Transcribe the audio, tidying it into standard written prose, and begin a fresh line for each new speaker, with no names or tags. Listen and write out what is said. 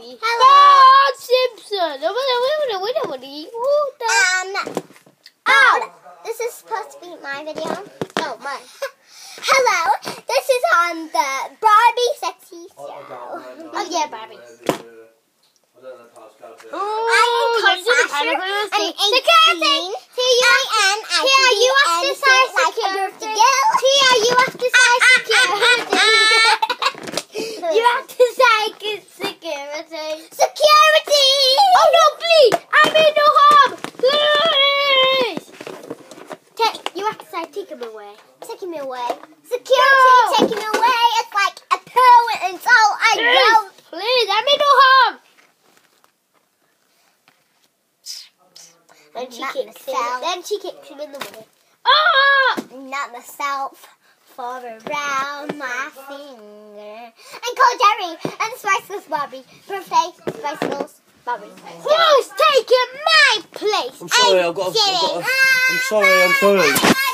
Barbie.
Hello.
Bart Simpson. We don't want to eat water.
This is supposed to be my video.
Oh, mine.
Hello. This is on the Barbie Sexy Show.
Oh, yeah, Barbie.
I am co-flasher. I'm 18. Tia, you have to say security.
Tia, you have to say security. You have to say security.
Security!
Oh no, please! I'm in no harm! Please! You have to say take him away.
Take him away. Security, take him away. It's like a pill and so I go.
Please, I'm in no harm! Then she kicks him in the way. Ah!
Not myself. For around my finger. And call Jerry and the Spiceless Barbie. Birthday, Spiceless Barbie.
Who's taking my place?
I'm sorry, I'm sorry.